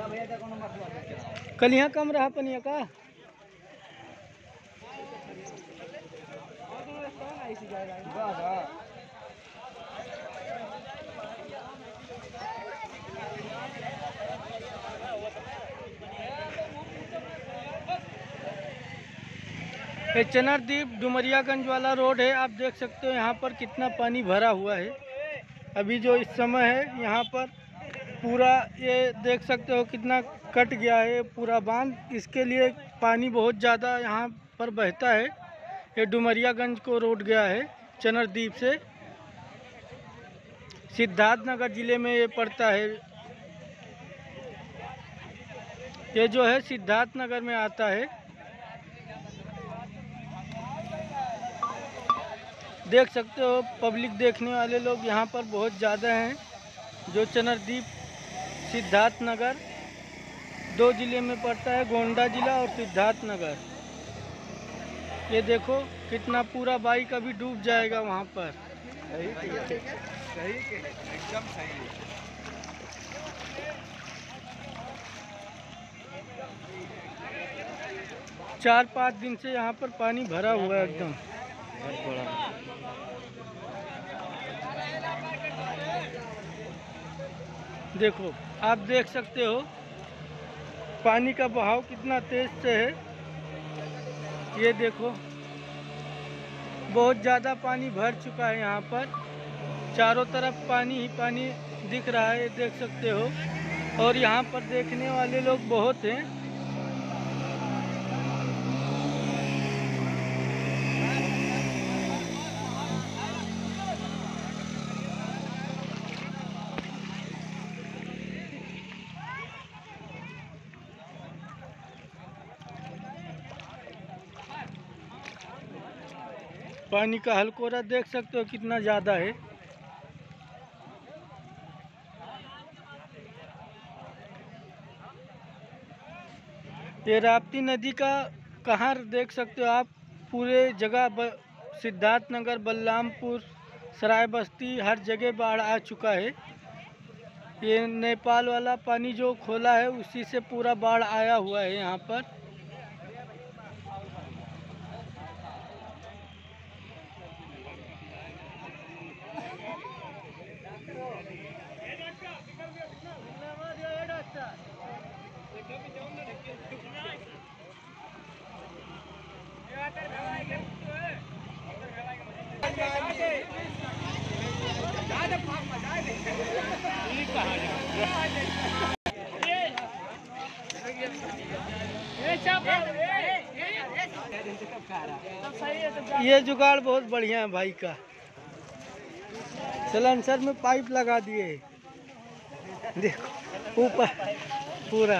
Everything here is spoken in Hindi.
कल यहाँ कम रहा पनिया का। ये चनरदीप डुमरियागंज वाला रोड है। आप देख सकते हो यहाँ पर कितना पानी भरा हुआ है। अभी जो इस समय है यहाँ पर पूरा ये देख सकते हो कितना कट गया है पूरा बांध। इसके लिए पानी बहुत ज़्यादा यहाँ पर बहता है। ये डुमरियागंज को रोड गया है चनरदीप से। सिद्धार्थनगर ज़िले में ये पड़ता है। ये जो है सिद्धार्थनगर में आता है। देख सकते हो पब्लिक देखने वाले लोग यहाँ पर बहुत ज़्यादा हैं। जो चनरदीप सिद्धार्थनगर 2 ज़िले में पड़ता है, गोंडा ज़िला और सिद्धार्थनगर। ये देखो कितना पूरा बाइक अभी डूब जाएगा वहाँ पर। सही एकदम सही है। चार 5 दिन से यहाँ पर पानी भरा हुआ है एकदम। देखो आप देख सकते हो पानी का बहाव कितना तेज से है। ये देखो बहुत ज़्यादा पानी भर चुका है यहाँ पर। चारों तरफ पानी ही पानी दिख रहा है, देख सकते हो। और यहाँ पर देखने वाले लोग बहुत हैं। पानी का हलकोरा देख सकते हो कितना ज़्यादा है। ये राप्ती नदी का कहर देख सकते हो आप। पूरे जगह सिद्धार्थनगर, बलरामपुर, सराय बस्ती हर जगह बाढ़ आ चुका है। ये नेपाल वाला पानी जो खोला है उसी से पूरा बाढ़ आया हुआ है यहाँ पर। ये जुगाड़ बहुत बढ़िया है भाई का। सलेंसर में पाइप लगा दिए, देखो ऊपर पूरा।